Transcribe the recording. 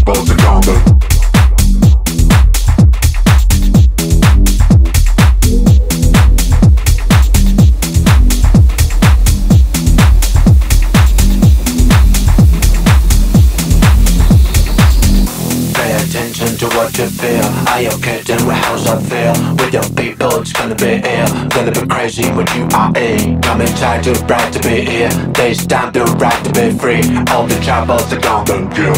troubles are gone. To what you feel, are you kidding with how's I feel? With your people it's gonna be ill, gonna be crazy when you are in. Come inside to right to be here, this time to right to be free. All the troubles are gone, thank you.